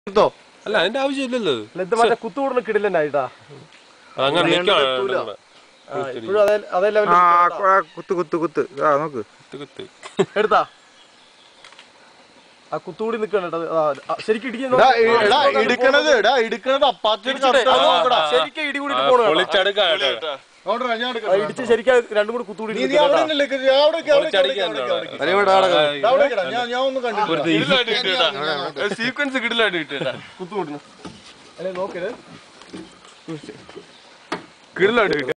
അല്ല അതിന്റെ ആവശ്യമില്ലല്ലോ. ഇത് മറ്റേ കുത്തുകൂടുന്ന കിടിലനായിട്ടാ. അങ്ങനെ എടുത്താ ആ കുത്തുകൂടി നിക്കണ ശരിക്കും ഇടികൂടിട്ട് പോണ ഇടിച്ച് ശരിക്കും രണ്ടും കൂടി കുത്തുകൂടി സീക്വൻസ് കിടിലായിട്ട് കിട്ടിയ കുത്തുകൂടുന്നു. അല്ലെ നോക്കരുത് കിടിലായിട്ട് കിട്ടിയ